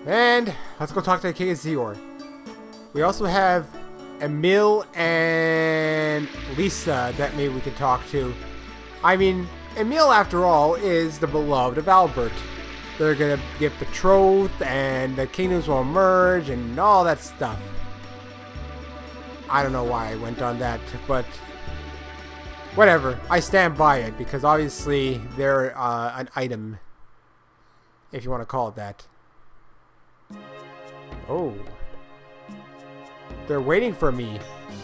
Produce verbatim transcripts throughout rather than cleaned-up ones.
And let's go talk to the King of Zior. We also have Emil and Lisa that maybe we can talk to. I mean, Emil, after all, is the beloved of Albert. They're gonna get betrothed, and the kingdoms will merge, and all that stuff. I don't know why I went on that, but whatever. I stand by it, because obviously they're uh, an item, if you want to call it that. Oh. They're waiting for me.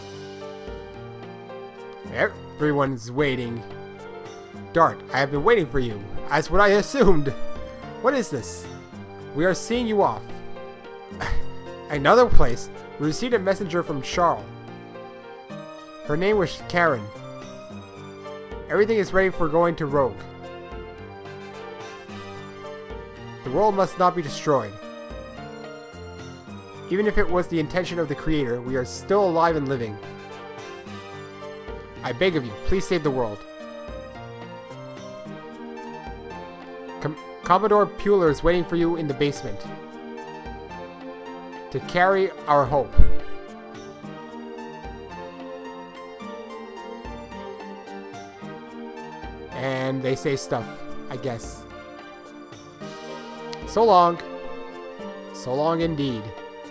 Everyone's waiting. Dart, I have been waiting for you. That's what I assumed. What is this? We are seeing you off. Another place. We received a messenger from Charles. Her name was Karen. Everything is ready for going to Rogue. The world must not be destroyed. Even if it was the intention of the Creator, we are still alive and living. I beg of you, please save the world. Com Commodore Puller is waiting for you in the basement to carry our hope. And they say stuff, I guess. So long. So long indeed.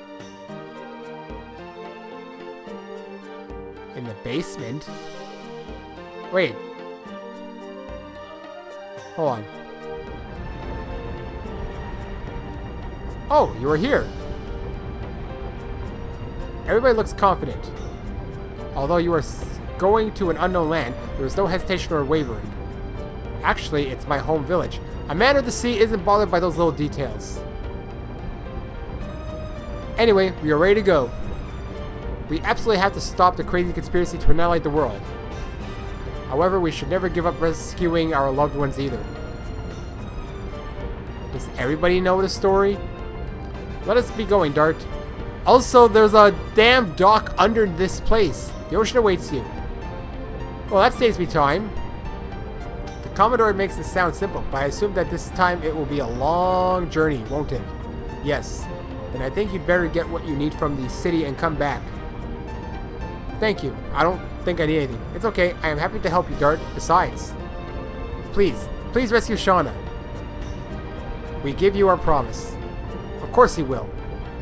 In the basement? Wait. Hold on. Oh, you are here. Everybody looks confident. Although you are going to an unknown land, there is no hesitation or wavering. Actually, it's my home village. A man of the sea isn't bothered by those little details. Anyway, we are ready to go. We absolutely have to stop the crazy conspiracy to annihilate the world. However, we should never give up rescuing our loved ones either. Does everybody know the story? Let us be going, Dart. Also, there's a damn dock under this place. The ocean awaits you. Well, that saves me time. The Commodore makes it sound simple, but I assume that this time it will be a long journey, won't it? Yes. Then I think you'd better get what you need from the city and come back. Thank you. I don't think I need anything. It's okay. I am happy to help you, Dart. Besides, please, please rescue Shauna. We give you our promise. Of course he will.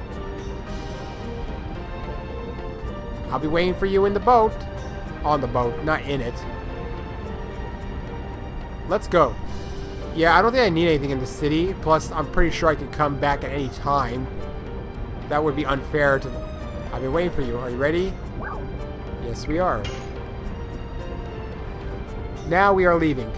I'll be waiting for you in the boat. On the boat, not in it. Let's go. Yeah, I don't think I need anything in the city. Plus, I'm pretty sure I could come back at any time. That would be unfair to... I've been waiting for you. Are you ready? Yes, we are. Now we are leaving.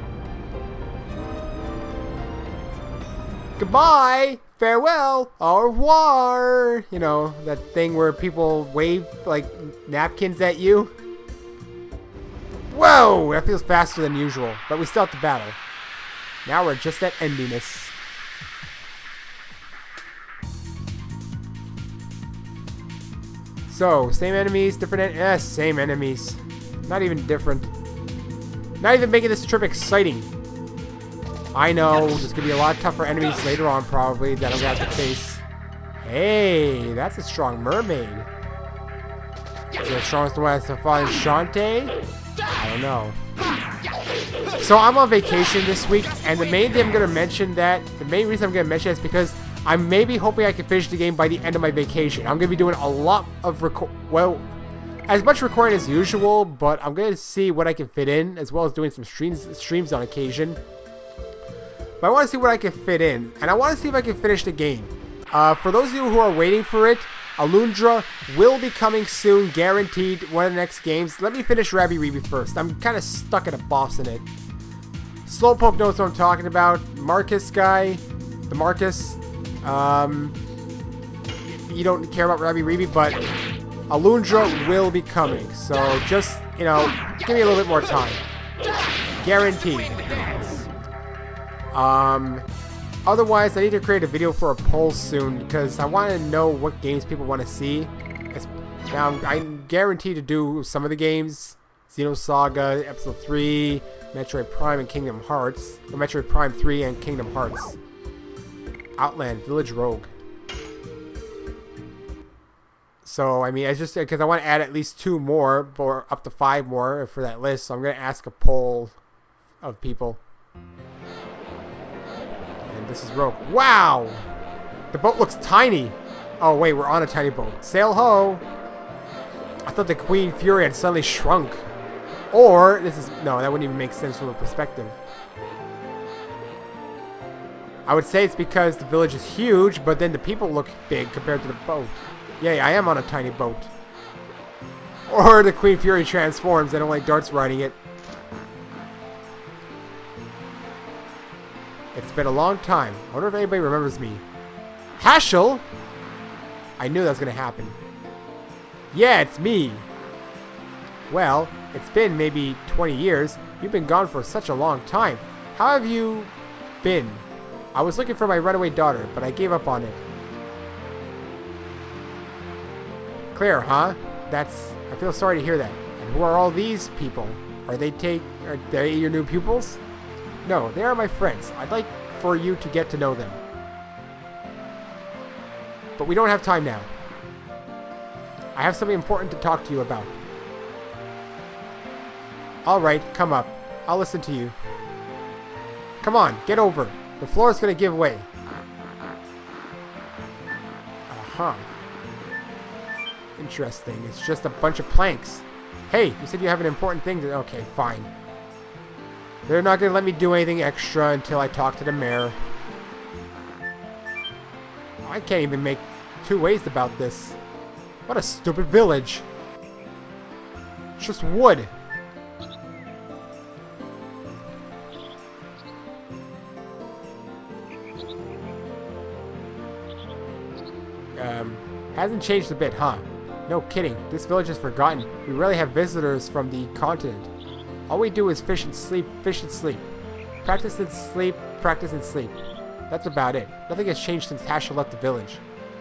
Goodbye! Farewell! Au revoir! You know, that thing where people wave, like, napkins at you. Whoa! That feels faster than usual, but we still have to battle. Now we're just at endiness. So, same enemies, different en- eh, same enemies. Not even different. Not even making this trip exciting. I know, there's gonna be a lot tougher enemies later on probably that I'm gonna have to face. Hey, that's a strong mermaid. Is it as strong as the one that's the fun Shantae? I don't know. So I'm on vacation this week, and the main thing I'm gonna mention that, the main reason I'm gonna mention it is because I'm maybe hoping I can finish the game by the end of my vacation. I'm gonna be doing a lot of record, well, as much recording as usual, but I'm gonna see what I can fit in, as well as doing some streams, streams on occasion. But I want to see what I can fit in, and I want to see if I can finish the game. Uh, for those of you who are waiting for it, Alundra will be coming soon, guaranteed, one of the next games. Let me finish Rabi-Ribi first. I'm kind of stuck at a boss in it. Slowpoke knows what I'm talking about. Marcus guy, the Marcus. Um, you don't care about Rabi-Ribi, but Alundra will be coming. So just, you know, give me a little bit more time. Guaranteed. Um, otherwise, I need to create a video for a poll soon because I want to know what games people want to see. It's, now, I'm guaranteed to do some of the games. Xenosaga, Episode three, Metroid Prime, and Kingdom Hearts. Or Metroid Prime three and Kingdom Hearts. Outland, Village Rogue. So, I mean, it's just because I want to add at least two more, or up to five more for that list. So I'm going to ask a poll of people. And this is Rogue. Wow! The boat looks tiny. Oh, wait, we're on a tiny boat. Sail ho! I thought the Queen Fury had suddenly shrunk. Or, this is... No, that wouldn't even make sense from a perspective. I would say it's because the village is huge, but then the people look big compared to the boat. Yay, I am on a tiny boat. Or the Queen Fury transforms and only Dart's riding it. It's been a long time. I wonder if anybody remembers me. Haschel? I knew that was going to happen. Yeah, it's me. Well, it's been maybe twenty years. You've been gone for such a long time. How have you been? I was looking for my runaway daughter, but I gave up on it. Claire, huh? That's... I feel sorry to hear that. And who are all these people? Are they take... Are they your new pupils? No, they are my friends. I'd like for you to get to know them. But we don't have time now. I have something important to talk to you about. Alright, come up. I'll listen to you. Come on, get over. The floor is going to give way. Uh-huh. Interesting. It's just a bunch of planks. Hey, you said you have an important thing to... Okay, fine. They're not going to let me do anything extra until I talk to the mayor. I can't even make two ways about this. What a stupid village. It's just wood. Um, hasn't changed a bit, huh? No kidding. This village is forgotten. We rarely have visitors from the continent. All we do is fish and sleep, fish and sleep. Practice and sleep, practice and sleep. That's about it. Nothing has changed since Haschel left the village.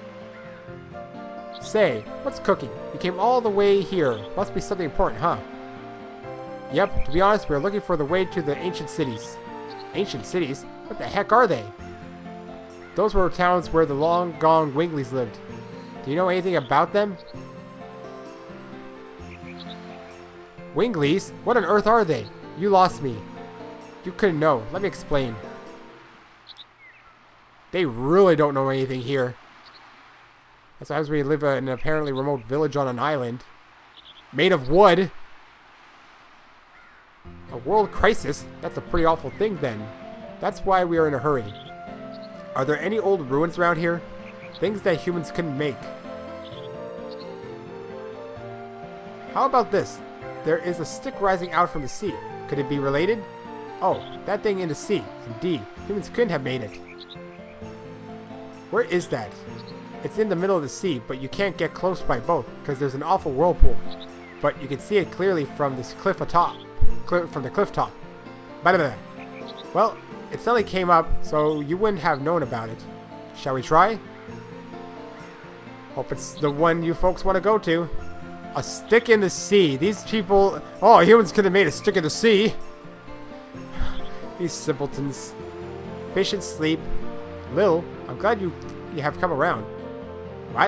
Say, what's cooking? You came all the way here. Must be something important, huh? Yep, to be honest, we're looking for the way to the ancient cities. Ancient cities? What the heck are they? Those were towns where the long-gone Wingleys lived. Do you know anything about them? Wingleys? What on earth are they? You lost me. You couldn't know. Let me explain. They really don't know anything here. Sometimes we live in an apparently remote village on an island. Made of wood. A world crisis? That's a pretty awful thing then. That's why we are in a hurry. Are there any old ruins around here? Things that humans couldn't make. How about this? There is a stick rising out from the sea. Could it be related? Oh, that thing in the sea. Indeed, humans couldn't have made it. Where is that? It's in the middle of the sea, but you can't get close by boat because there's an awful whirlpool. But you can see it clearly from this cliff atop. Cl from the cliff top. Blah, blah, blah. Well, it suddenly came up, so you wouldn't have known about it. Shall we try? Hope it's the one you folks want to go to. A stick in the sea. These people... Oh, humans could have made a stick in the sea. These simpletons. Fish and sleep. Lil, I'm glad you, you have come around. What?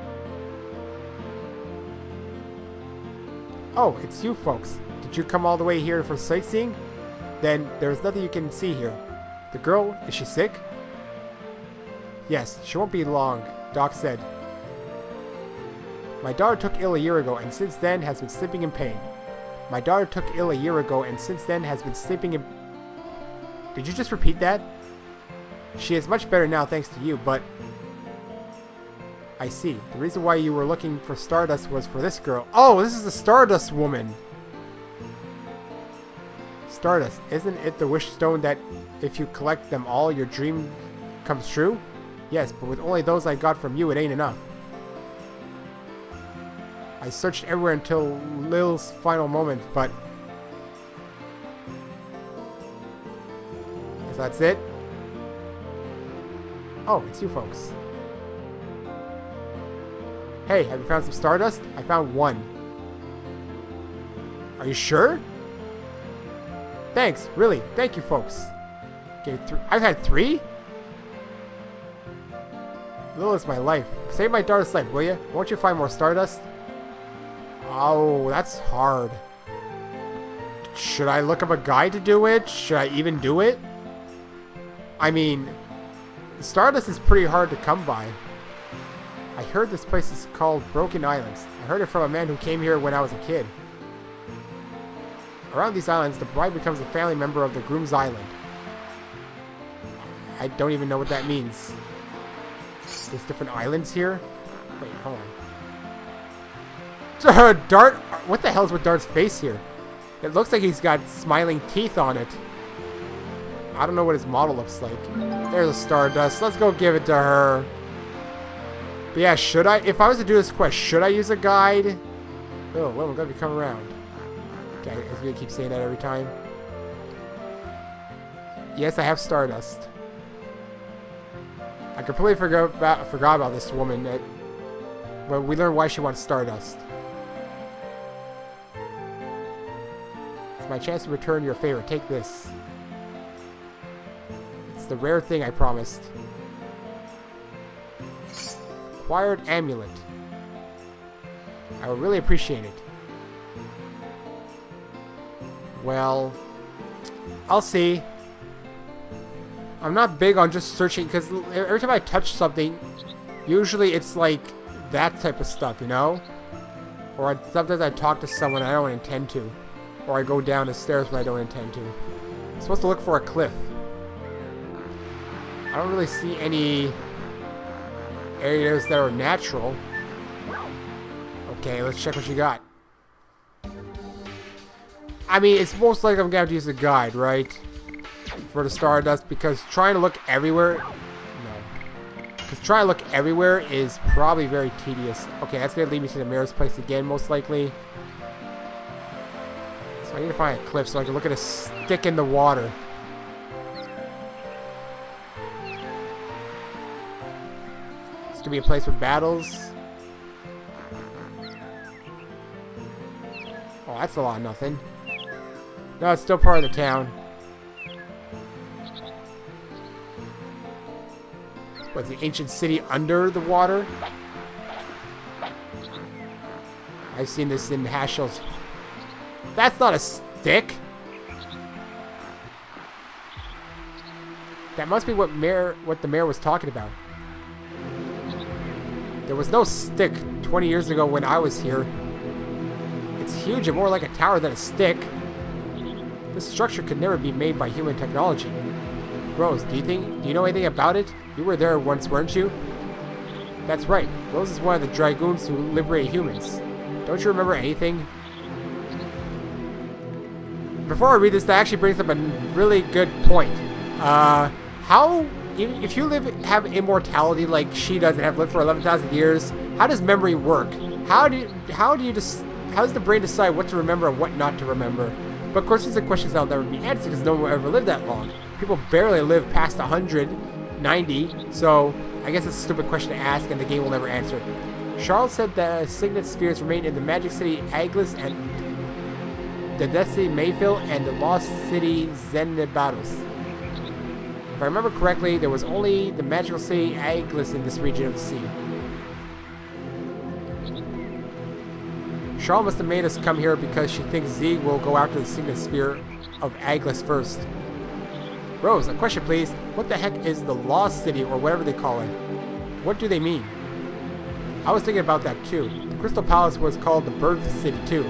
Oh, it's you folks. Did you come all the way here for sightseeing? Then there's nothing you can see here. The girl, is she sick? Yes, she won't be long, Doc said. My daughter took ill a year ago and since then has been sleeping in pain. My daughter took ill a year ago and since then has been sleeping in... Did you just repeat that? She is much better now thanks to you, but... I see. The reason why you were looking for Stardust was for this girl. Oh, this is the Stardust woman! Stardust, isn't it the wish stone that if you collect them all, your dream comes true? Yes, but with only those I got from you, it ain't enough. I searched everywhere until Lil's final moment, but... Guess that's it? Oh, it's you folks. Hey, have you found some Stardust? I found one. Are you sure? Thanks, really. Thank you, folks. Okay, th I've had three? Lil is my life. Save my daughter's life, will you? Won't you find more Stardust? Oh, that's hard. Should I look up a guide to do it? Should I even do it? I mean, Stardust is pretty hard to come by. I heard this place is called Broken Islands. I heard it from a man who came here when I was a kid. Around these islands, the bride becomes a family member of the groom's island. I don't even know what that means. There's different islands here? Wait, hold on. Dart? What the hell is with Dart's face here? It looks like he's got smiling teeth on it. I don't know what his model looks like. There's a Stardust. Let's go give it to her. But yeah, should I? If I was to do this quest, should I use a guide? Oh, well, we're going to come around. Okay, I'm going to keep saying that every time. Yes, I have Stardust. I completely forgot about, forgot about this woman. That, well, we learned why she wants Stardust. It's my chance to return your favor. Take this. It's the rare thing I promised. Acquired amulet. I would really appreciate it. Well, I'll see. I'm not big on just searching, because every time I touch something, usually it's like that type of stuff, you know? Or I, sometimes I talk to someone I don't intend to. Or I go down the stairs when I don't intend to. I'm supposed to look for a cliff. I don't really see any areas that are natural. Okay, let's check what you got. I mean, it's most likely I'm going to have to use a guide, right? For the Stardust, because trying to look everywhere... No. Because trying to look everywhere is probably very tedious. Okay, that's going to lead me to the mayor's place again, most likely. So I need to find a cliff so I can look at a stick in the water. It's going to be a place with battles. Oh, that's a lot of nothing. No, it's still part of the town. What's the ancient city under the water? I've seen this in Haschel's. That's not a stick. That must be what mayor, what the mayor was talking about. There was no stick twenty years ago when I was here. It's huge and more like a tower than a stick. This structure could never be made by human technology. Rose, do you think, do you know anything about it? You were there once, weren't you? That's right. Rose is one of the Dragoons who liberate humans. Don't you remember anything? Before I read this, that actually brings up a really good point. Uh, how, if you live, have immortality like she does and have lived for eleven thousand years, how does memory work? How do you, how do you just, how does the brain decide what to remember and what not to remember? But of course, these are questions that'll never be answered because no one will ever live that long. People barely live past one hundred ninety, so I guess it's a stupid question to ask and the game will never answer it. Charles said the Signet Spheres remain in the Magic City Aglis and the Death City Mayfield and the Lost City Zenibados. If I remember correctly, there was only the Magical City Aglis in this region of the sea. Charles must have made us come here because she thinks Z will go after the Signet Sphere of Aglis first. Rose, a question please. What the heck is the Lost City, or whatever they call it? What do they mean? I was thinking about that too. The Crystal Palace was called the Birth City too.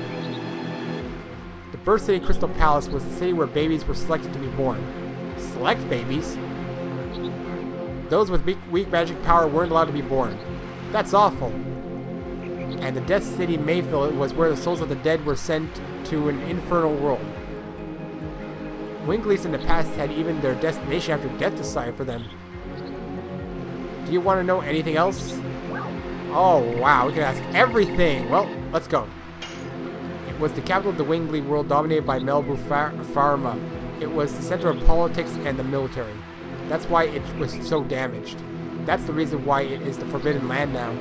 The Birth City Crystal Palace was the city where babies were selected to be born. Select babies? Those with weak, weak magic power weren't allowed to be born. That's awful. And the Death City Mayfield was where the souls of the dead were sent to an infernal world. Winglies in the past had even their destination after death decided for them. Do you want to know anything else? Oh wow, we can ask everything. Well, let's go. It was the capital of the Wingly world, dominated by Melbu Pharma. It was the center of politics and the military. That's why it was so damaged. That's the reason why it is the Forbidden Land now.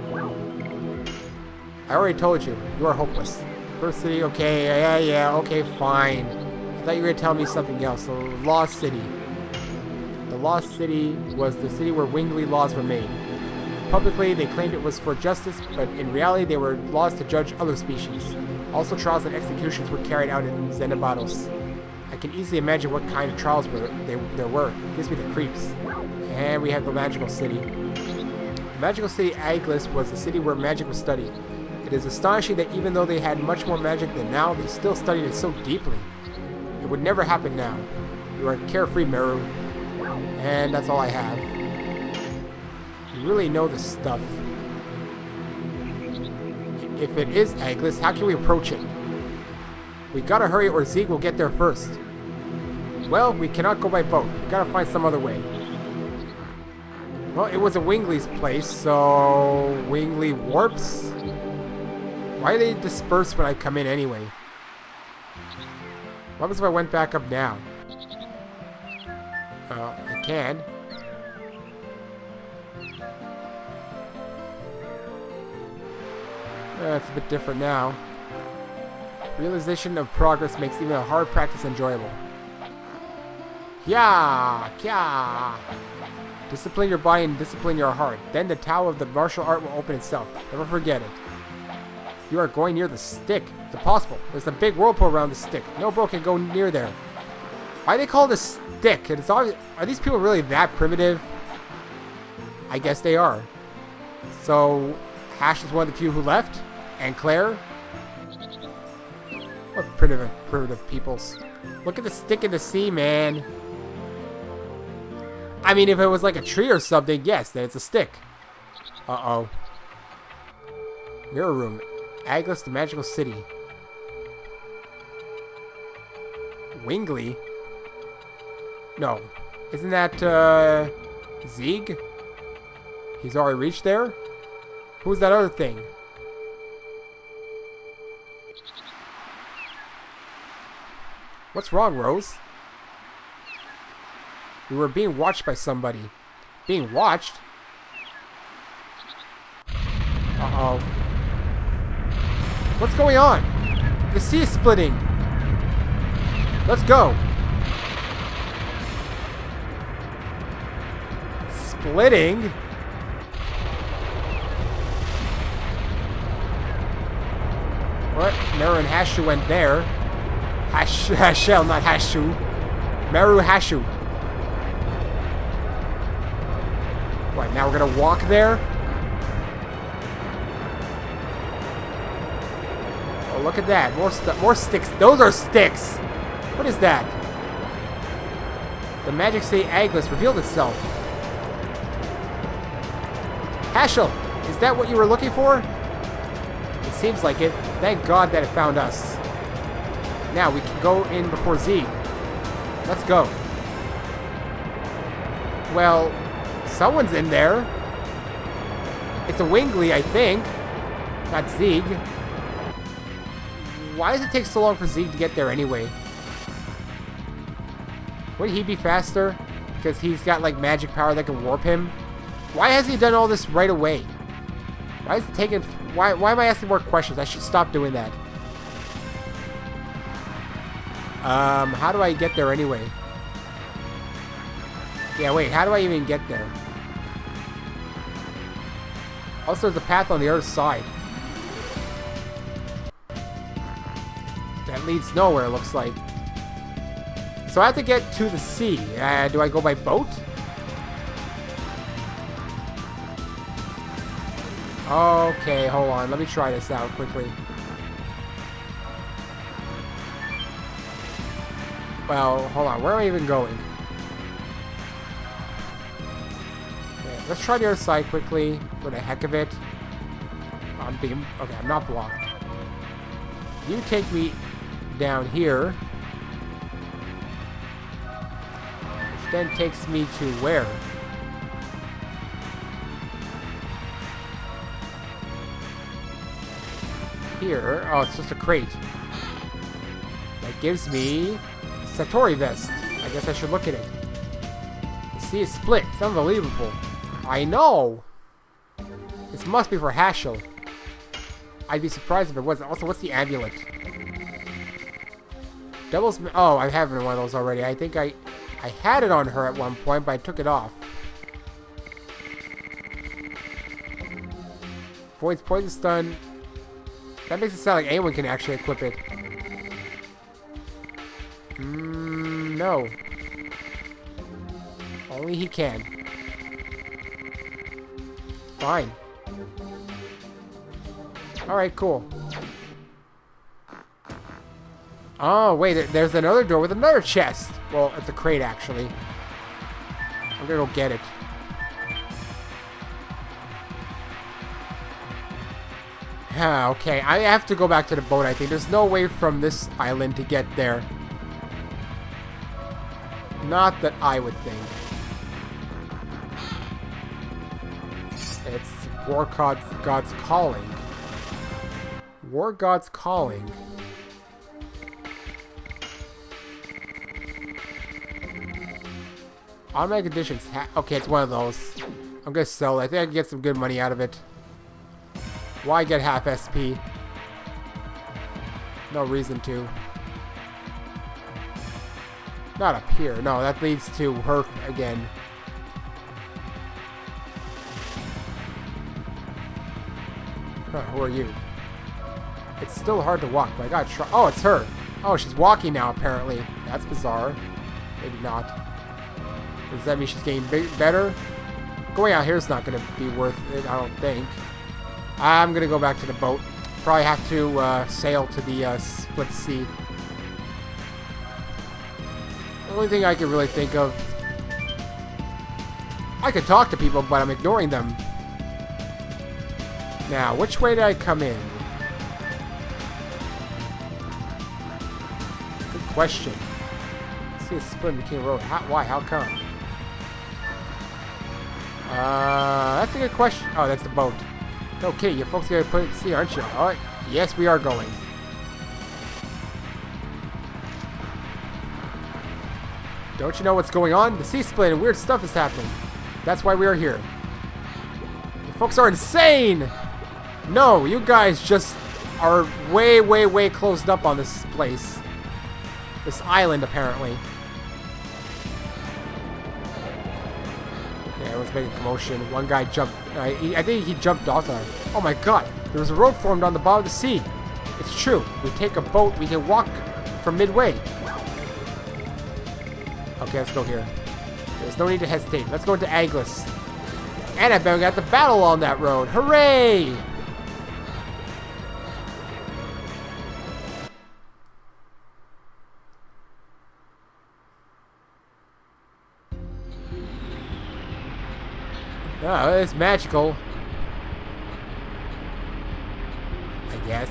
I already told you, you are hopeless. First City, okay, yeah, yeah, okay, fine. I thought you were going to tell me something else. The Lost City. The Lost City was the city where Wingley laws were made. Publicly, they claimed it was for justice, but in reality, they were laws to judge other species. Also, trials and executions were carried out in Xenobados. I can easily imagine what kind of trials were, they, there were. Gives me the creeps. And we have the Magical City. The Magical City Aglis was the city where magic was studied. It is astonishing that even though they had much more magic than now, they still studied it so deeply. It would never happen now. You are carefree, Meru. And that's all I have. You really know this stuff. If it is Aglis, how can we approach it? We gotta hurry or Zeke will get there first. Well, we cannot go by boat. We gotta find some other way. Well, it was a Wingley's place, so... Wingley warps? Why do they disperse when I come in anyway? What happens if I went back up now? Uh, I can. Uh, it's a bit different now. Realization of progress makes even a hard practice enjoyable. Yeah, yeah. Discipline your body and discipline your heart. Then the tower of the martial art will open itself. Never forget it. You are going near the stick. It's impossible. There's a big whirlpool around the stick. No boat can go near there. Why do they call it a stick? It's always, are these people really that primitive? I guess they are. So, Hash is one of the few who left? And Claire? What primitive, primitive peoples. Look at the stick in the sea, man. I mean, if it was like a tree or something, yes, then it's a stick. Uh-oh. Mirror room. Aglis, the magical city. Wingley? No. Isn't that, uh... Zieg? He's already reached there? Who's that other thing? What's wrong, Rose? We were being watched by somebody. Being watched? Uh-oh. What's going on? The sea is splitting. Let's go. Splitting? What? Meru and Hashu went there. Hash, Hashel, not Hashu. Meru Hashu. What, now we're gonna walk there? Oh, look at that. More st more sticks. Those are sticks! What is that? The Magic City Aglis revealed itself. Hashel, is that what you were looking for? It seems like it. Thank God that it found us. Now we can go in before Zieg. Let's go. Well, someone's in there. It's a Wingley, I think. Not Zieg. Why does it take so long for Zieg to get there anyway? Wouldn't he be faster? Because he's got like magic power that can warp him? Why hasn't he done all this right away? Why is it taking... Why, why am I asking more questions? I should stop doing that. Um, how do I get there anyway? Yeah, wait, how do I even get there? Also, there's a path on the other side. That leads nowhere, it looks like. So I have to get to the sea. Uh, do I go by boat? Okay, hold on. Let me try this out quickly. Well, hold on. Where am I even going? Okay, let's try the other side quickly for the heck of it. I'm being... Okay, I'm not blocked. You take me down here. Which then takes me to where? Here. Oh, it's just a crate. That gives me Satori vest. I guess I should look at it. The sea is split. It's unbelievable. I know. This must be for Hashel. I'd be surprised if it wasn't. Also, what's the amulet? Devil's... Oh, I have one of those already. I think I... I had it on her at one point, but I took it off. Void's poison stun. That makes it sound like anyone can actually equip it. Mm, no. Only he can. Fine. Alright, cool. Oh, wait, there's another door with another chest. Well, it's a crate, actually. I'm gonna go get it. Ah, okay, I have to go back to the boat, I think. There's no way from this island to get there. Not that I would think. It's War God, God's Calling. War God's Calling. Automatic additions. Ha okay, it's one of those. I'm gonna sell it. I think I can get some good money out of it. Why get half S P? No reason to. Not up here. No, that leads to her again. Huh, who are you? It's still hard to walk, but I gotta try. Oh, it's her. Oh, she's walking now, apparently. That's bizarre. Maybe not. Does that mean she's getting big, better? Going out here is not going to be worth it, I don't think. I'm going to go back to the boat. Probably have to uh, sail to the uh, Split Sea. The only thing I can really think of... I could talk to people, but I'm ignoring them. Now, which way did I come in? Good question. Let's see a split between road. How, why? How come? Uh, that's a good question. Oh, that's the boat. Okay, you folks gotta put it to sea, aren't you? Alright. Yes, we are going. Don't you know what's going on? The sea split and weird stuff is happening. That's why we are here. You folks are insane! No, you guys just are way, way, way closed up on this place. This island, apparently. Yeah, let's make a commotion. One guy jumped. Uh, he, I think he jumped off the... Oh my god! There was a road formed on the bottom of the sea. It's true. We take a boat. We can walk from midway. Okay, let's go here. There's no need to hesitate. Let's go into Aglis. And I bet we got the battle on that road. Hooray! Oh, it's magical. I guess.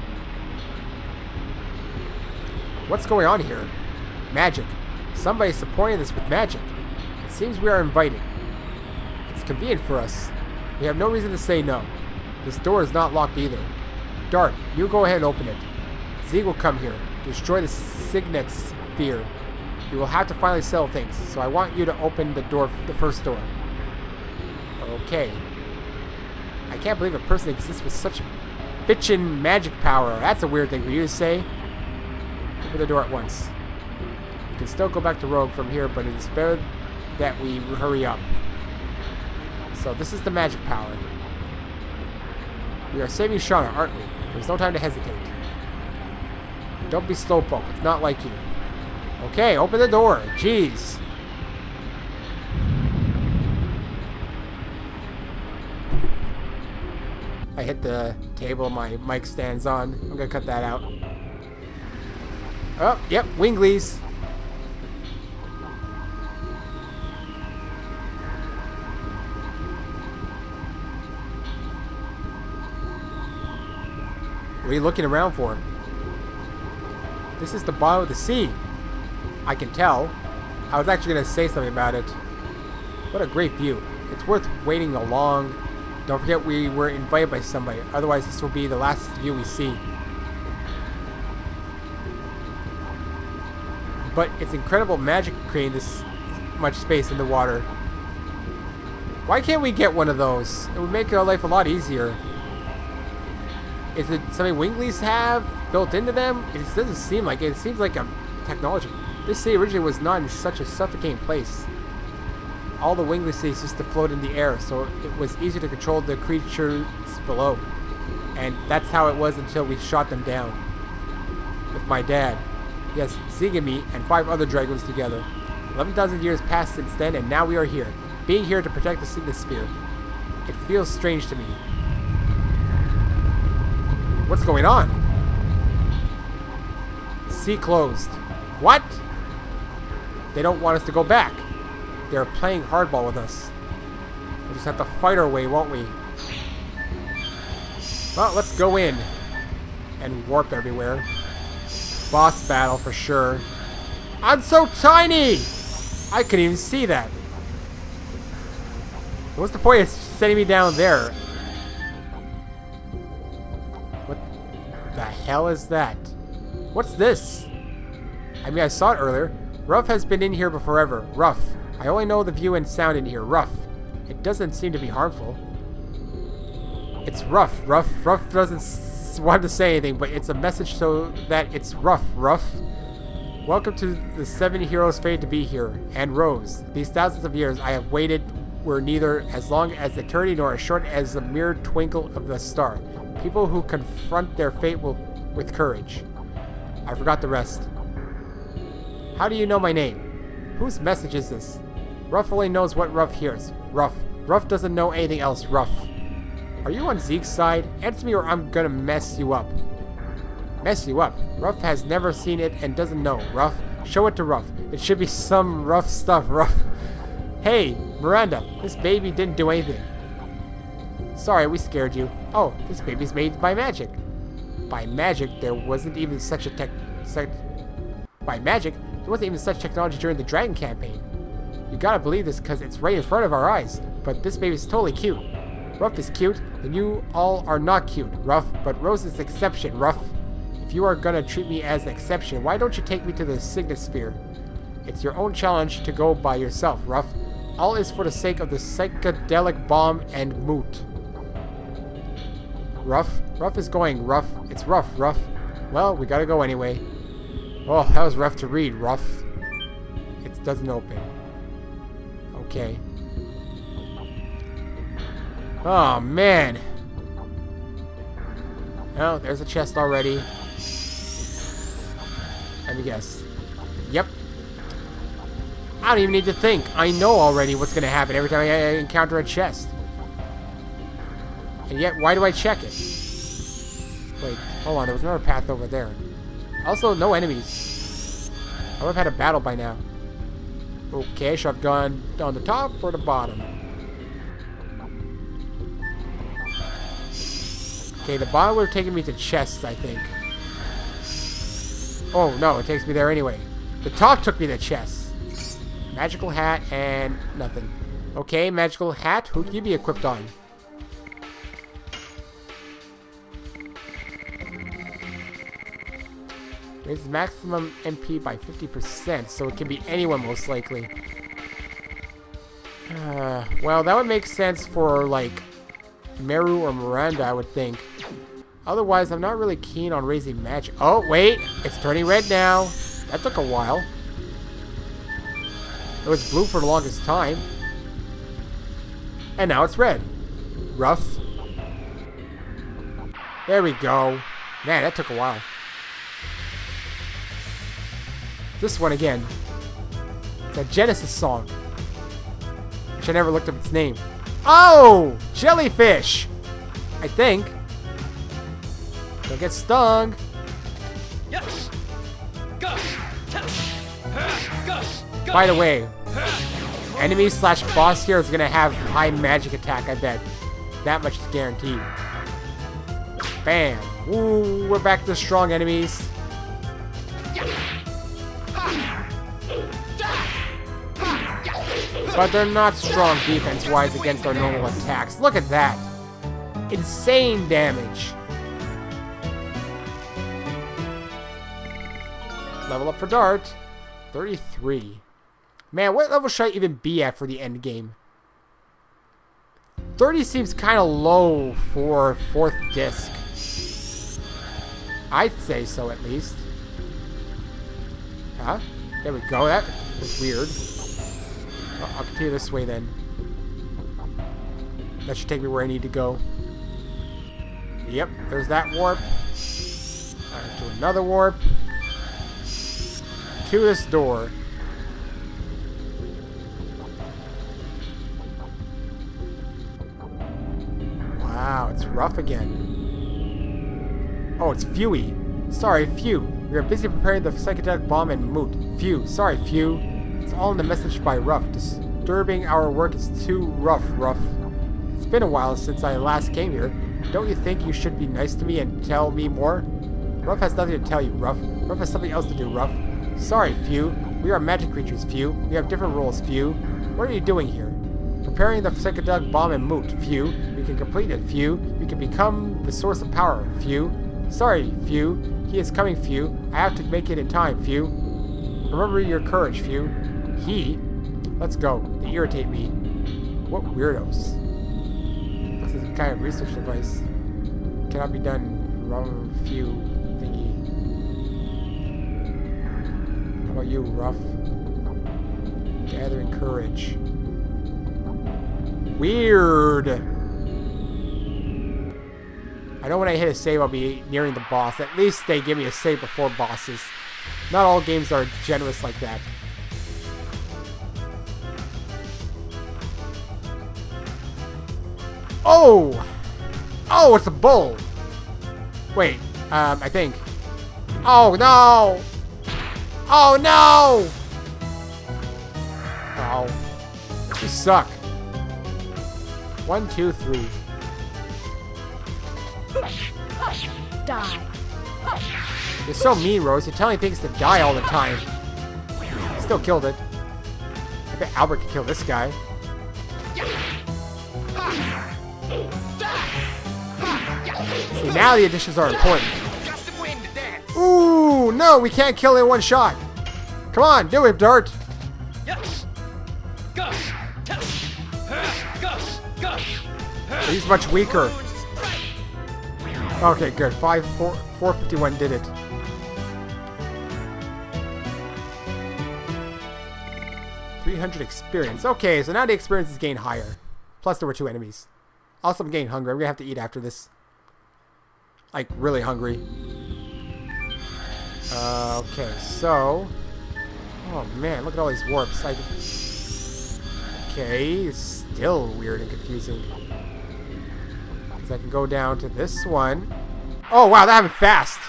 What's going on here? Magic. Somebody's supporting this with magic. It seems we are invited. It's convenient for us. We have no reason to say no. This door is not locked either. Dart, you go ahead and open it. Zeke will come here. Destroy the Signet Sphere. You will have to finally settle things, so I want you to open the door, the first door. Okay. I can't believe a person exists with such bitchin' magic power. That's a weird thing for you to say. Open the door at once. We can still go back to Rogue from here, but it is better that we hurry up. So this is the magic power. We are saving Shauna, aren't we? There's no time to hesitate. Don't be slowpoke. It's not like you. Okay, open the door. Jeez. I hit the table my mic stands on. I'm gonna cut that out. Oh, yep, Winglies. What are you looking around for? This is the bottom of the sea. I can tell. I was actually gonna say something about it. What a great view. It's worth waiting along. Don't forget we were invited by somebody. Otherwise, this will be the last view we see. But it's incredible magic creating this much space in the water. Why can't we get one of those? It would make our life a lot easier. Is it something Winglies have built into them? It doesn't seem like it. It seems like a technology. This city originally was not in such a suffocating place. All the wingless cities used to float in the air, so it was easier to control the creatures below. And that's how it was until we shot them down. With my dad. Yes, Zig and me, and five other Dragoons together. eleven thousand years passed since then, and now we are here. Being here to protect the Cygnus Sphere. It feels strange to me. What's going on? Sea closed. What? They don't want us to go back. They're playing hardball with us. We'll just have to fight our way, won't we? Well, let's go in. And warp everywhere. Boss battle for sure. I'm so tiny! I couldn't even see that. What's the point of sending me down there? What the hell is that? What's this? I mean, I saw it earlier. Ruff has been in here forever. Ruff. I only know the view and sound in here. Ruff. It doesn't seem to be harmful. It's rough. Ruff. Ruff doesn't s want to say anything, but it's a message so that it's rough. Ruff. Welcome to the seven heroes fated to be here. And Rose. These thousands of years I have waited were neither as long as eternity nor as short as the mere twinkle of the star. People who confront their fate will with courage. I forgot the rest. How do you know my name? Whose message is this? Ruff only knows what Ruff hears. Ruff. Ruff doesn't know anything else. Ruff. Are you on Zeke's side? Answer me or I'm gonna mess you up. Mess you up? Ruff has never seen it and doesn't know. Ruff. Show it to Ruff. It should be some rough stuff, Ruff. Hey, Miranda. This baby didn't do anything. Sorry, we scared you. Oh, this baby's made by magic. By magic, there wasn't even such a tech... Sec by magic, there wasn't even such technology during the Dragon campaign. You gotta believe this because it's right in front of our eyes. But this baby's totally cute. Ruff is cute, then you all are not cute, Ruff. But Rose is the exception, Ruff. If you are gonna treat me as an exception, why don't you take me to the Cygnus Sphere? It's your own challenge to go by yourself, Ruff. All is for the sake of the psychedelic bomb and moot. Ruff? Ruff is going, Ruff. It's rough, Ruff. Well, we gotta go anyway. Oh, that was rough to read, Ruff. It doesn't open. Okay. Oh, man. Oh, there's a chest already. Let me guess. Yep. I don't even need to think. I know already what's going to happen every time I encounter a chest. And yet, why do I check it? Wait, hold on. There was another path over there. Also, no enemies. I would have had a battle by now. Okay, should I've gone down the top or the bottom? Okay, the bottom would have taken me to chests, I think. Oh, no, it takes me there anyway. The top took me to chests. Magical hat and nothing. Okay, magical hat. Who can you be equipped on? Raises maximum M P by fifty percent, so it can be anyone most likely. Uh, well, that would make sense for, like, Meru or Miranda, I would think. Otherwise, I'm not really keen on raising magic. Oh, wait! It's turning red now. That took a while. It was blue for the longest time. And now it's red. Rough. There we go. Man, that took a while. This one again. It's a Genesis song. Which I never looked up its name. Oh! Jellyfish! I think. Don't get stung. Yes. By the way, enemy slash boss here is gonna have high magic attack, I bet. That much is guaranteed. Bam. Ooh, we're back to strong enemies. But they're not strong defense-wise against our normal attacks. Look at that. Insane damage. Level up for Dart. thirty-three. Man, what level should I even be at for the end game? thirty seems kind of low for fourth disc. I'd say so, at least. Huh? There we go. That was weird. Well, I'll continue this way then. That should take me where I need to go. Yep, there's that warp. Alright, to another warp. To this door. Wow, it's rough again. Oh, it's Fewy. Sorry, Few. We are busy preparing the psychedelic bomb and moot. Few. Sorry, Few. It's all in the message by Ruff. Disturbing our work is too rough, Ruff. It's been a while since I last came here. Don't you think you should be nice to me and tell me more? Ruff has nothing to tell you, Ruff. Ruff has something else to do, Ruff. Sorry, Few. We are magic creatures, Few. We have different roles, Few. What are you doing here? Preparing the psychedelic bomb and moot, Few. We can complete it, Few. We can become the source of power, Few. Sorry, Few. He is coming, Few. I have to make it in time, Few. Remember your courage, Few. He? Let's go. They irritate me. What weirdos. This is a kind of research device. Cannot be done. Wrong, Few. Thingy. How about you, Ruff? Gathering courage. Weird. I know when I hit a save, I'll be nearing the boss. At least they give me a save before bosses. Not all games are generous like that. Oh! Oh, it's a bull! Wait, um, I think. Oh, no! Oh, no! Oh. You suck. One, two, three. Die. You're so mean, Rose. You're telling things to die all the time. Still killed it. I bet Albert could kill this guy. See, now the additions are important. Ooh, no, we can't kill in one shot. Come on, do it, Dart. Yes. Gus. Gus. Gus. He's much weaker. Okay, good. Five, four, four fifty-one did it. Three hundred experience. Okay, so now the experience is gained higher. Plus, there were two enemies. Also, I'm getting hungry. I'm gonna have to eat after this. Like, really hungry. Uh, okay, so... Oh, man, look at all these warps. I... Okay, it's still weird and confusing. Because I can go down to this one. Oh, wow, that happened fast!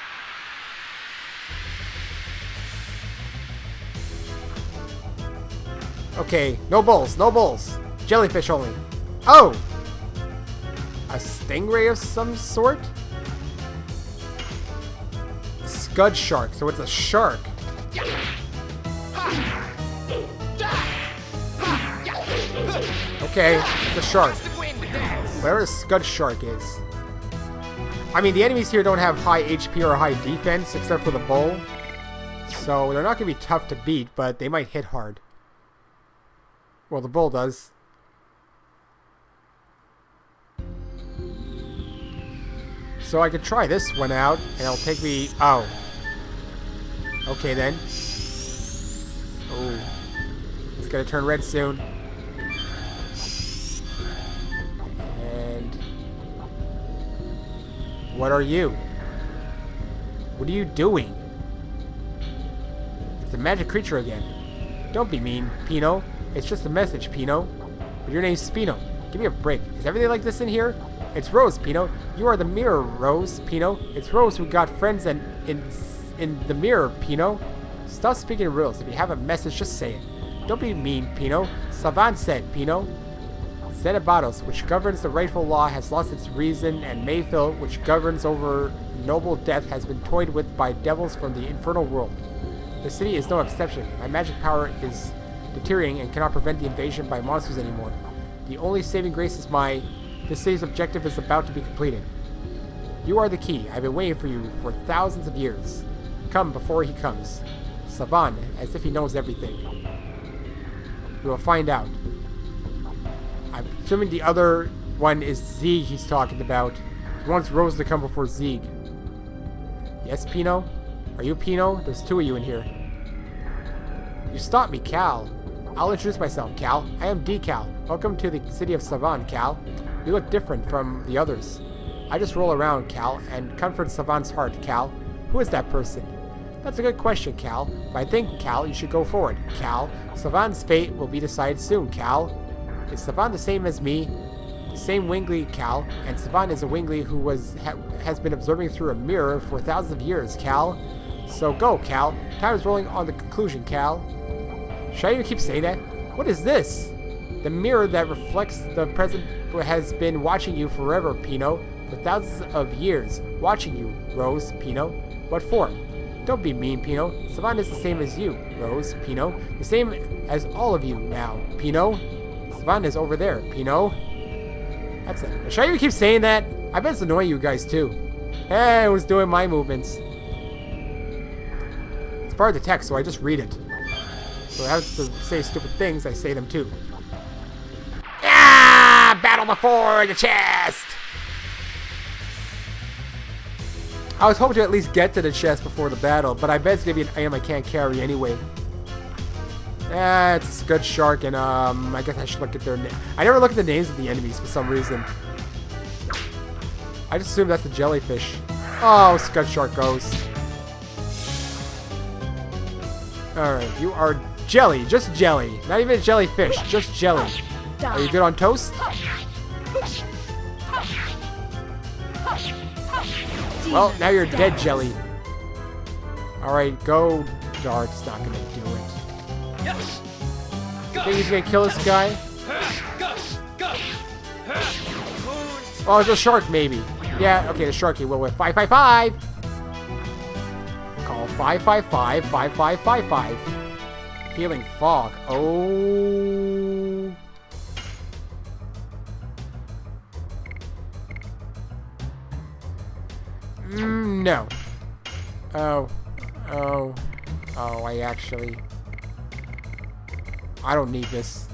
Okay, no bulls, no bulls. Jellyfish only. Oh! A stingray of some sort? Scud shark, so it's a shark. Okay, it's a shark. Whatever a scud shark is. I mean, the enemies here don't have high H P or high defense, except for the bull. So they're not going to be tough to beat, but they might hit hard. Well, the bull does. So I could try this one out, and it'll take me... Oh. Okay, then. Oh. It's gonna turn red soon. And... What are you? What are you doing? It's a magic creature again. Don't be mean, Pino. It's just a message, Pino. But your name's Spino. Give me a break. Is everything like this in here? It's Rose, Pino. You are the mirror, Rose, Pino. It's Rose who got friends and in in the mirror, Pino. Stop speaking in riddles. If you have a message, just say it. Don't be mean, Pino. Savant said, Pino. Xenobatos, which governs the rightful law, has lost its reason, and Mayfield, which governs over noble death, has been toyed with by devils from the infernal world. The city is no exception. My magic power is deteriorating and cannot prevent the invasion by monsters anymore. The only saving grace is my... This city's objective is about to be completed. You are the key. I've been waiting for you for thousands of years. Come before he comes. Savan, as if he knows everything. We will find out. I'm assuming the other one is Zieg he's talking about. He wants Rose to come before Zieg. Yes, Pino? Are you Pino? There's two of you in here. You stopped me, Cal. I'll introduce myself, Cal. I am D-Cal. Welcome to the city of Savan, Cal. You look different from the others. I just roll around, Cal, and comfort Savan's heart, Cal. Who is that person? That's a good question, Cal. But I think, Cal, you should go forward. Cal, Savan's fate will be decided soon, Cal. Is Savan the same as me? The same Wingly, Cal. And Savan is a Wingly who was ha has been observing through a mirror for thousands of years, Cal. So go, Cal. Time is rolling on the conclusion, Cal. Should I even keep saying that? What is this? The mirror that reflects the present has been watching you forever, Pino. For thousands of years. Watching you, Rose, Pino. What for? Don't be mean, Pino. Savan is the same as you, Rose, Pino. The same as all of you now, Pino. Savan is over there, Pino. That's it. Should I even keep saying that? I bet it's annoying you guys too. Hey, I was doing my movements. It's part of the text, so I just read it. So I have to say stupid things, I say them too. Ah! Battle before the chest! I was hoping to at least get to the chest before the battle, but I bet it's gonna be an item I can't carry anyway. Yeah, it's a good shark, and um, I guess I should look at their name. I never look at the names of the enemies for some reason. I just assume that's the jellyfish. Oh, Scud Shark goes. Alright, you are jelly, just jelly. Not even a jellyfish, just jelly. Are you good on toast? Well, now you're dead, jelly. Alright, go. Dart's not gonna do it. Yes. Think he's gonna kill this guy? Oh, it's a shark, maybe. Yeah, okay, the shark he will with five five five. Call five five five five five five five. Healing fog. Oh. Mm, no. Oh. Oh. Oh, I actually... I don't need this.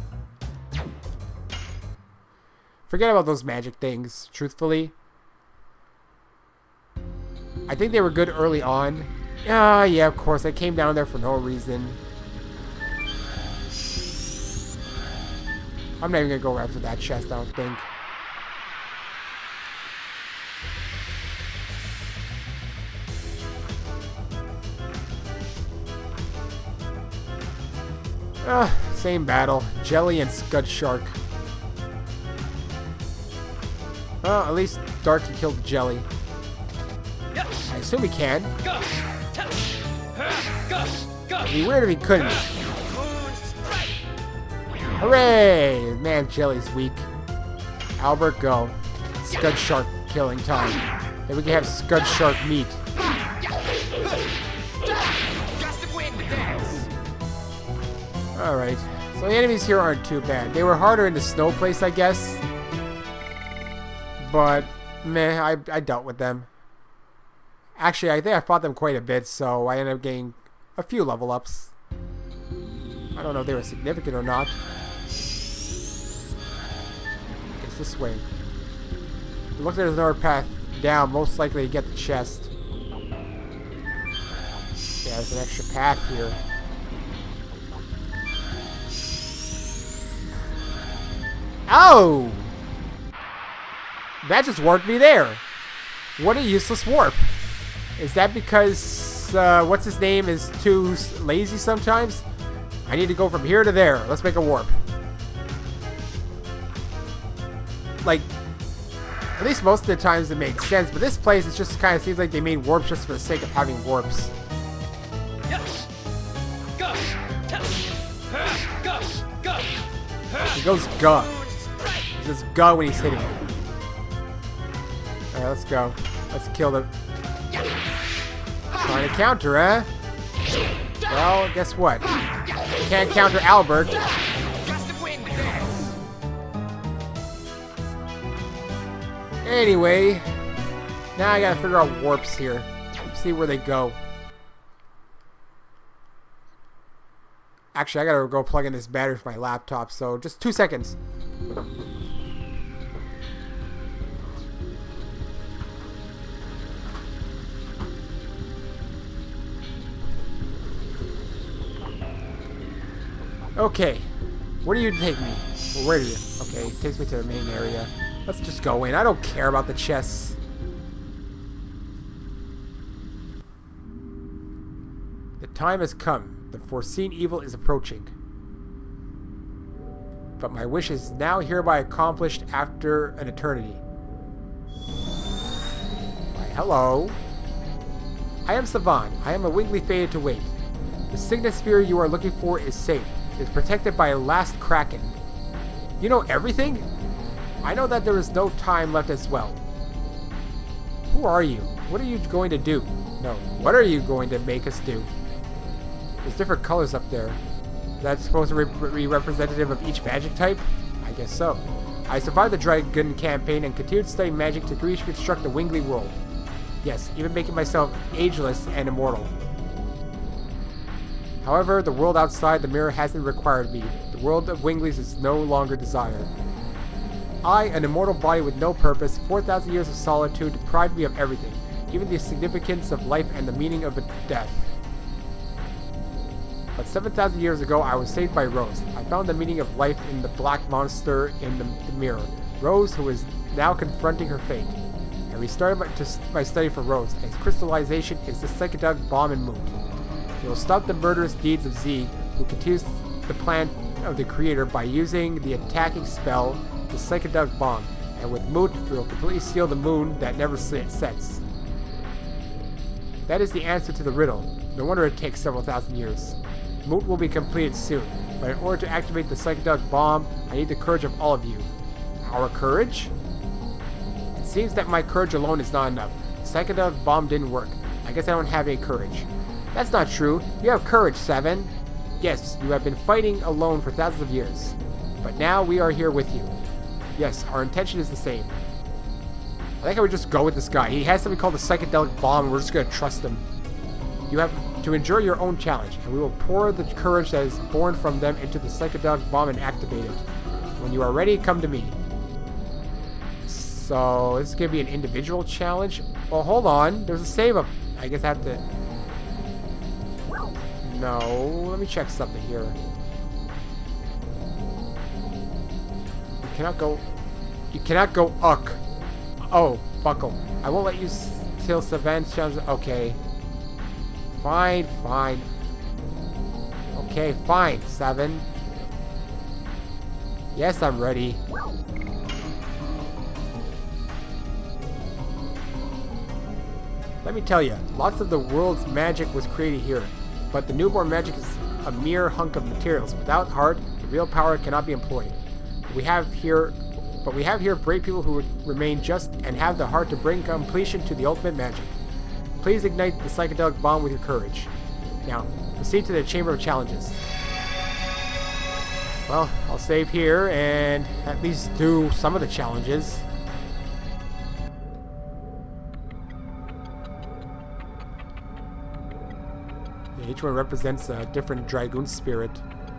Forget about those magic things, truthfully. I think they were good early on. Ah, uh, yeah, of course. I came down there for no reason. I'm not even gonna go after that chest, I don't think. Ah, same battle. Jelly and Scud Shark. Well, at least Dark can kill the jelly. I assume he can. It'd be weird if he couldn't. Hooray! Man, jelly's weak. Albert, go. Scud Shark killing time. Then we can have Scud Shark meat. Alright, so the enemies here aren't too bad. They were harder in the snow place, I guess. But, meh, I, I dealt with them. Actually, I think I fought them quite a bit, so I ended up getting a few level ups. I don't know if they were significant or not. It's this way. It looks like there's another path down, most likely to get the chest. Yeah, there's an extra path here. Oh! That just warped me there. What a useless warp. Is that because, uh, what's his name is too lazy sometimes? I need to go from here to there. Let's make a warp. Like, at least most of the times it makes sense, but this place, it just kind of seems like they made warps just for the sake of having warps. Yes. Go. Go. Go. He goes guh. He says guh when he's hitting. Alright, let's go. Let's kill them. Trying to counter, eh? Well, guess what? You can't counter Albert. Anyway, now I gotta figure out warps here. See where they go. Actually, I gotta go plug in this battery for my laptop, so just two seconds. Okay. Where do you take me? Well, where do you? Okay, it takes me to the main area. Let's just go in. I don't care about the chests. The time has come. The foreseen evil is approaching. But my wish is now hereby accomplished after an eternity. Why, hello. I am Savan. I am a Wingley fated to wait. The Signet Sphere you are looking for is safe. It is protected by a last Kraken. You know everything? I know that there is no time left as well. Who are you? What are you going to do? No, what are you going to make us do? There's different colors up there. Is that supposed to re be representative of each magic type? I guess so. I survived the Dragon campaign and continued studying magic to reconstruct the Wingley world. Yes, even making myself ageless and immortal. However, the world outside the mirror hasn't required me. The world of Wingleys is no longer desired. I, an immortal body with no purpose, four thousand years of solitude, deprived me of everything, even the significance of life and the meaning of death. But seven thousand years ago, I was saved by Rose. I found the meaning of life in the black monster in the, the mirror. Rose, who is now confronting her fate. I restarted my, to, my study for Rose, and its crystallization is the Psychedelic Bomb and Moot. It will stop the murderous deeds of Z, who continues the plan of the Creator by using the attacking spell, the Psychedelic Bomb, and with Moot, it will completely seal the moon that never sets. That is the answer to the riddle. No wonder it takes several thousand years. Moot will be completed soon, but in order to activate the Psychedelic Bomb, I need the courage of all of you. Our courage? It seems that my courage alone is not enough. The Psychedelic Bomb didn't work. I guess I don't have any courage. That's not true. You have courage, Seven. Yes, you have been fighting alone for thousands of years. But now we are here with you. Yes, our intention is the same. I think I would just go with this guy. He has something called the Psychedelic Bomb, and we're just going to trust him. You have to endure your own challenge, and we will pour the courage that is born from them into the Psychedelic Bomb and activate it. When you are ready, come to me. So, this is going to be an individual challenge. Well, hold on. There's a save up. I guess I have to... No, let me check something here. You cannot go... You cannot go uck. Oh, buckle. I won't let you till Savan challenge... Okay. Fine, fine. Okay, fine, Seven. Yes, I'm ready. Let me tell you, lots of the world's magic was created here, but the newborn magic is a mere hunk of materials. Without heart, the real power cannot be employed. But we have here, but we have here brave people who remain just and have the heart to bring completion to the ultimate magic. Please ignite the Psychedelic Bomb with your courage. Now, proceed to the Chamber of Challenges. Well, I'll save here and at least do some of the challenges. Each one represents a different Dragoon spirit.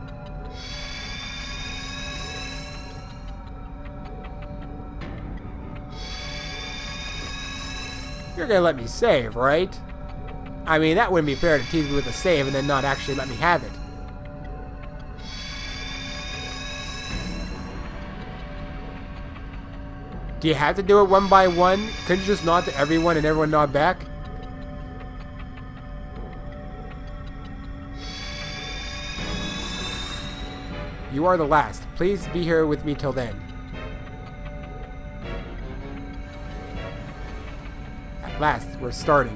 You're gonna let me save, right? I mean, that wouldn't be fair to tease me with a save and then not actually let me have it. Do you have to do it one by one? Couldn't you just nod to everyone and everyone nod back? You are the last. Please be here with me till then. At last, we're starting.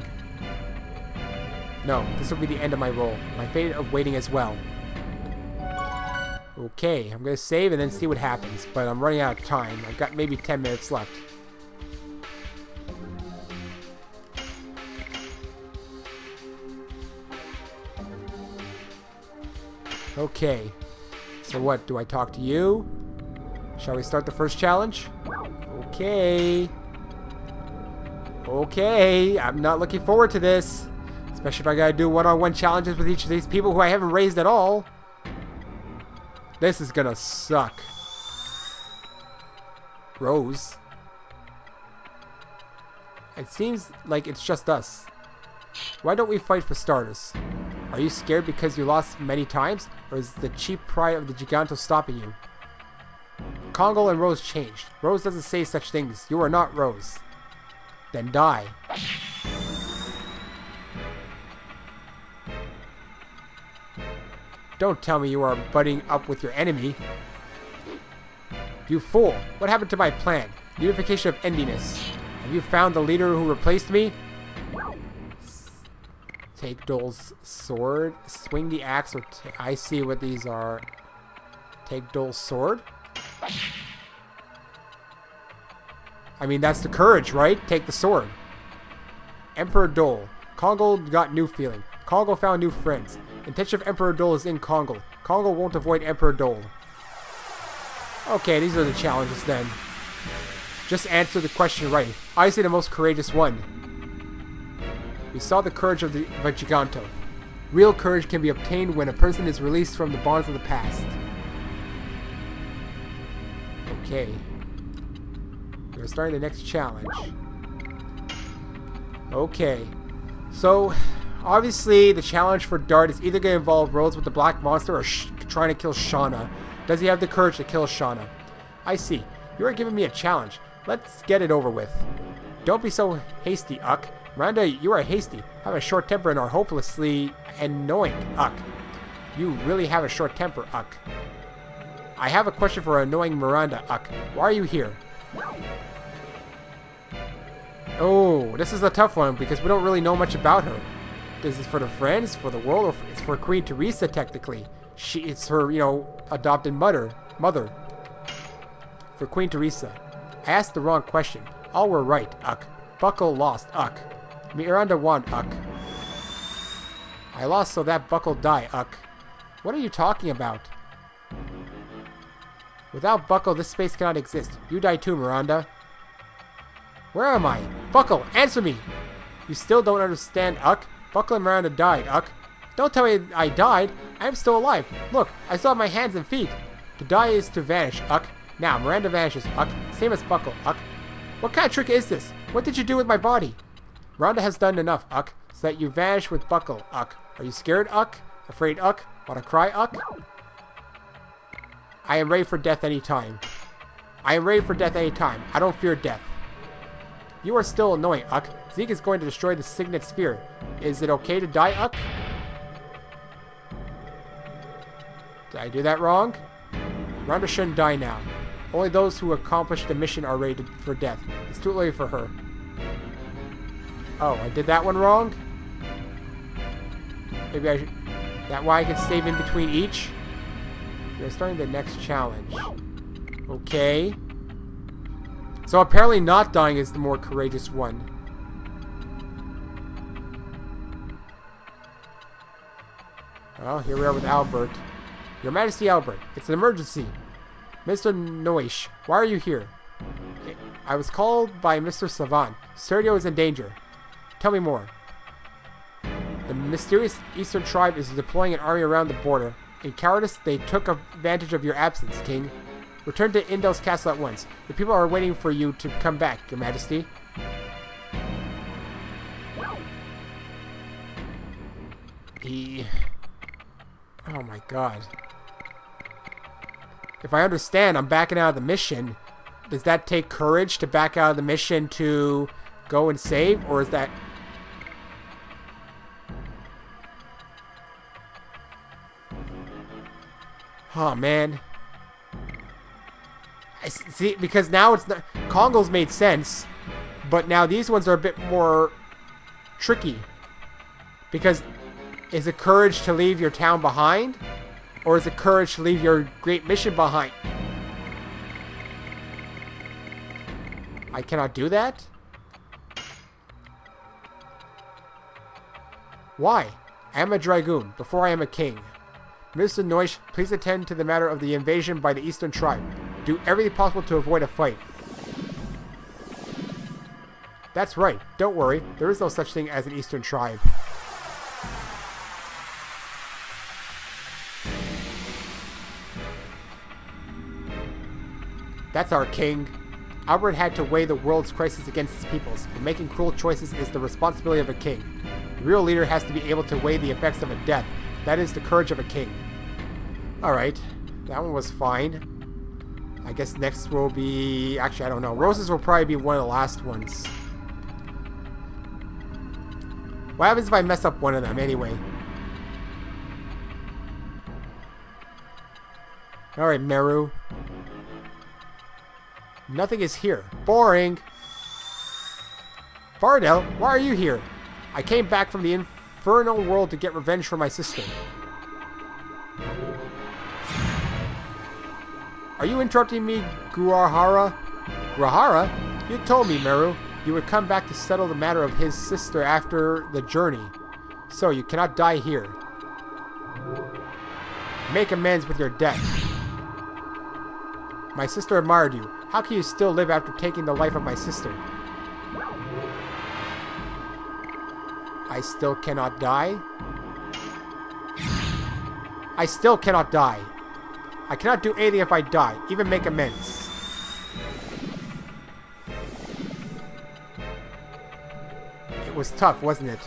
No, this will be the end of my role. My fate of waiting as well. Okay, I'm going to save and then see what happens, but I'm running out of time. I've got maybe ten minutes left. Okay. So what, do I talk to you? Shall we start the first challenge? Okay. Okay, I'm not looking forward to this. Especially if I gotta do one-on-one challenges with each of these people who I haven't raised at all. This is gonna suck. Rose. It seems like it's just us. Why don't we fight for starters? Are you scared because you lost many times? Or is the cheap pride of the Giganto stopping you? Congo and Rose changed. Rose doesn't say such things. You are not Rose. Then die. Don't tell me you are butting up with your enemy. You fool! What happened to my plan? Unification of endiness. Have you found the leader who replaced me? Take Dole's sword. Swing the axe. Or t I see what these are. Take Dole's sword? I mean, that's the courage, right? Take the sword. Emperor Dole. Congo got new feeling. Congo found new friends. Intention of Emperor Dole is in Congo. Congo won't avoid Emperor Dole. Okay, these are the challenges then. Just answer the question right. I say the most courageous one. We saw the courage of the of a Giganto. Real courage can be obtained when a person is released from the bonds of the past. Okay. We're starting the next challenge. Okay. So, obviously, the challenge for Dart is either going to involve Rose with the Black Monster or sh trying to kill Shauna. Does he have the courage to kill Shauna? I see. You are giving me a challenge. Let's get it over with. Don't be so hasty, Uck. Miranda, you are hasty, have a short temper, and are hopelessly annoying, Uck. You really have a short temper, Uck. I have a question for annoying Miranda, Uck. Why are you here? Oh, this is a tough one because we don't really know much about her. Is this for the friends, for the world, or it's for Queen Teresa, technically? She, it's her, you know, adopted mother. Mother. For Queen Teresa. I asked the wrong question. All were right, Uck. Buckle lost, Uck. Miranda won, Uck. I lost so that Buckle die, Uck. What are you talking about? Without Buckle, this space cannot exist. You die too, Miranda. Where am I? Buckle, answer me! You still don't understand, Uck. Buckle and Miranda died, Uck. Don't tell me I died. I am still alive. Look, I still have my hands and feet. To die is to vanish, Uck. Now, Miranda vanishes, Uck. Same as Buckle, Uck. What kind of trick is this? What did you do with my body? Miranda has done enough, Uck, so that you vanish with Buckle, Uck. Are you scared, Uck? Afraid, Uck? Want to cry, Uck? I am ready for death any time. I am ready for death any time. I don't fear death. You are still annoying, Uck. Zeke is going to destroy the Signet Sphere. Is it okay to die, Uck? Did I do that wrong? Miranda shouldn't die now. Only those who accomplish the mission are ready to, for death. It's too late for her. Oh, I did that one wrong? Maybe I should... That why I can save in between each? We're starting the next challenge. Okay. So apparently not dying is the more courageous one. Well, here we are with Albert. Your Majesty Albert, it's an emergency. Mister Noish, why are you here? I was called by Mister Savant. Sergio is in danger. Tell me more. The mysterious Eastern tribe is deploying an army around the border. In cowardice, they took advantage of your absence, King. Return to Indel's castle at once. The people are waiting for you to come back, Your Majesty. He... Oh my god. If I understand, I'm backing out of the mission. Does that take courage to back out of the mission to go and save? Or is that... Oh, man. I see, because now it's not... Congo's made sense. But now these ones are a bit more tricky. Because is it courage to leave your town behind? Or is it courage to leave your great mission behind? I cannot do that? Why? I am a dragoon, before I am a king. Mister Noish, please attend to the matter of the invasion by the Eastern tribe. Do everything possible to avoid a fight. That's right, don't worry, there is no such thing as an Eastern tribe. That's our king. Albert had to weigh the world's crisis against his people's, but making cruel choices is the responsibility of a king. The real leader has to be able to weigh the effects of a death. That is the courage of a king. Alright. That one was fine. I guess next will be... Actually, I don't know. Roses will probably be one of the last ones. What happens if I mess up one of them anyway? Alright, Meru. Nothing is here. Boring. Bardell, why are you here? I came back from the infernal world to get revenge for my sister. Are you interrupting me, Guahara? Guahara? You told me, Meru, you would come back to settle the matter of his sister after the journey. So, you cannot die here. Make amends with your death. My sister admired you. How can you still live after taking the life of my sister? I still cannot die? I still cannot die. I cannot do anything if I die, even make amends. It was tough, wasn't it?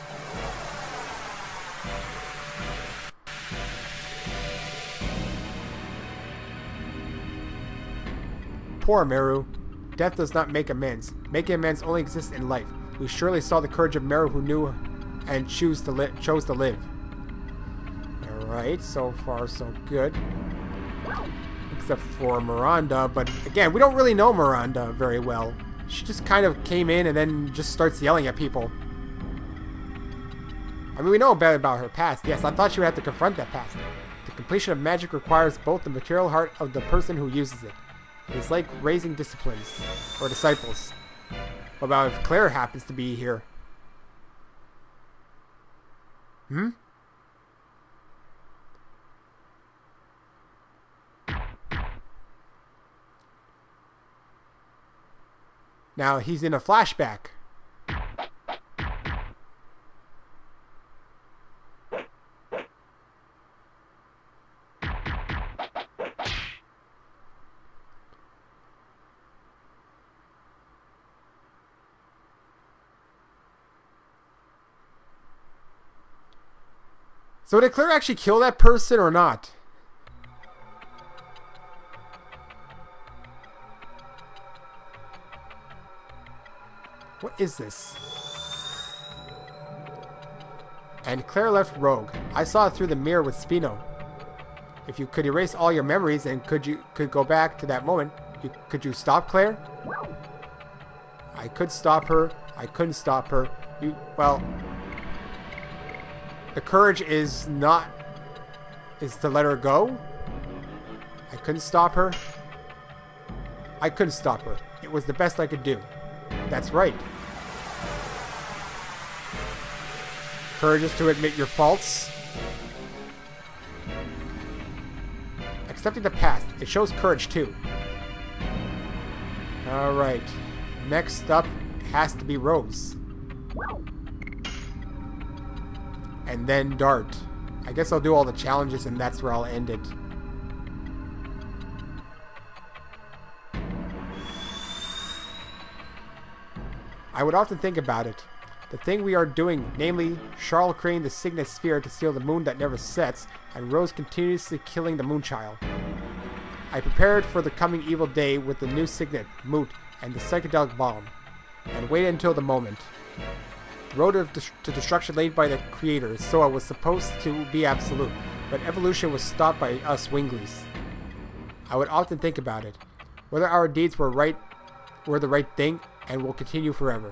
Poor Meru. Death does not make amends. Making amends only exists in life. We surely saw the courage of Meru who knew and choose to li chose to live. Alright, so far so good. Except for Miranda, but again, we don't really know Miranda very well. She just kind of came in and then just starts yelling at people. I mean, we know a bit about her past. Yes, I thought she would have to confront that past. The completion of magic requires both the material heart of the person who uses it. It is like raising disciplines, or disciples. What about if Claire happens to be here? Hmm? Now he's in a flashback. So did Claire actually kill that person or not? What is this? And Claire left rogue. I saw it through the mirror with Spino. If you could erase all your memories and could you could go back to that moment, you, could you stop Claire? I could stop her. I couldn't stop her. You well. The courage is not is to let her go. I couldn't stop her. I couldn't stop her. It was the best I could do. That's right. Courage is to admit your faults. Accepting the past. It shows courage too. Alright. Next up has to be Rose. And then Dart. I guess I'll do all the challenges and that's where I'll end it. I would often think about it. The thing we are doing, namely, Charles creating the Signet Sphere to steal the moon that never sets, and Rose continuously killing the Moonchild. I prepared for the coming evil day with the new Signet, Moot, and the psychedelic bomb, and waited until the moment. The road of dest to destruction laid by the creators, so it was supposed to be absolute, but evolution was stopped by us Winglies. I would often think about it, whether our deeds were right, were the right thing, and will continue forever.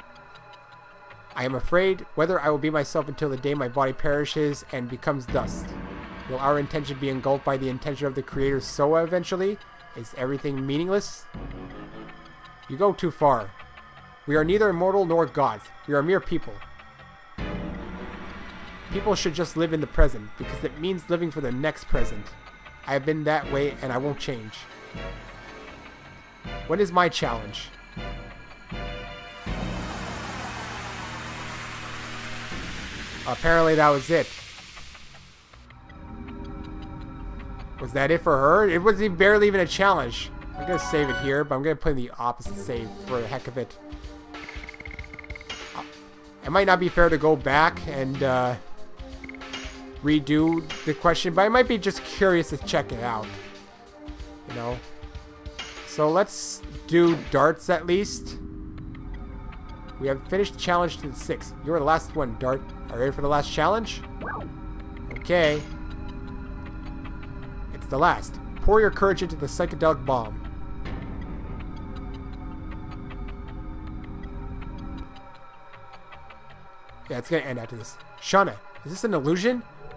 I am afraid whether I will be myself until the day my body perishes and becomes dust. Will our intention be engulfed by the intention of the creator so eventually? Is everything meaningless? You go too far. We are neither immortal nor gods. We are mere people. People should just live in the present, because it means living for the next present. I have been that way, and I won't change. What is my challenge? Apparently that was it. Was that it for her? It wasn't barely even a challenge. I'm gonna save it here, but I'm gonna put in the opposite save for the heck of it. It might not be fair to go back and uh, redo the question, but I might be just curious to check it out. You know? So let's do darts at least. We have finished the challenge to the six. You're the last one, Dart. Are you ready for the last challenge? Okay. It's the last. Pour your courage into the psychedelic bomb. Yeah, it's gonna end after this. Shauna, is this an illusion?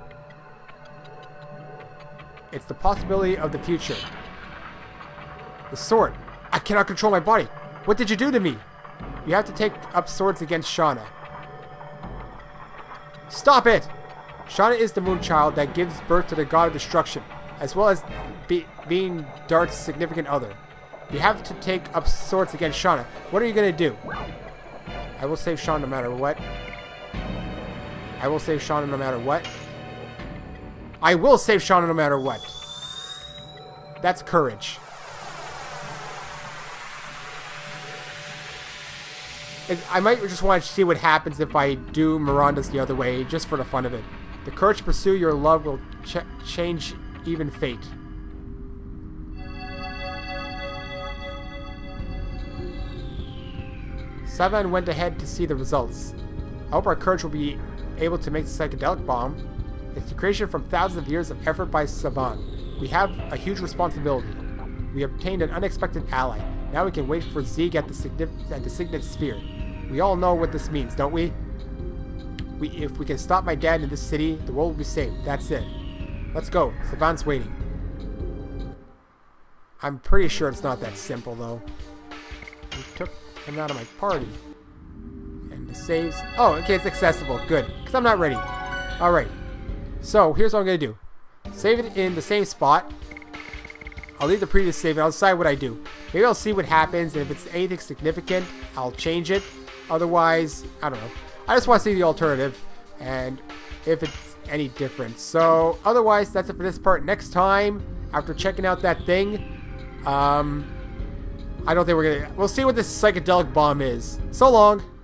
It's the possibility of the future. The sword. I cannot control my body. What did you do to me? You have to take up swords against Shauna. Stop it! Shauna is the moon child that gives birth to the god of destruction, as well as be, being Dart's significant other. You have to take up swords against Shauna. What are you going to do? I will save Shauna no matter what. I will save Shauna no matter what. I will save Shauna no matter what. That's courage. I might just want to see what happens if I do Miranda's the other way, just for the fun of it. The courage to pursue your love will ch change even fate. Savan went ahead to see the results. I hope our courage will be able to make the psychedelic bomb. It's the creation from thousands of years of effort by Savan. We have a huge responsibility. We obtained an unexpected ally. Now we can wait for Zieg at the, signif at the Signet Sphere. We all know what this means, don't we? We, if we can stop my dad in this city, the world will be saved. That's it. Let's go. Savan's waiting. I'm pretty sure it's not that simple, though. We took him out of my party. And the saves... Oh, okay, it's accessible. Good. Because I'm not ready. Alright. So, here's what I'm going to do. Save it in the same spot. I'll leave the previous save and I'll decide what I do. Maybe I'll see what happens, and if it's anything significant, I'll change it. Otherwise, I don't know. I just want to see the alternative, and if it's any different. So, otherwise, that's it for this part. Next time, after checking out that thing, um, I don't think we're gonna... We'll see what this psychedelic bomb is. So long!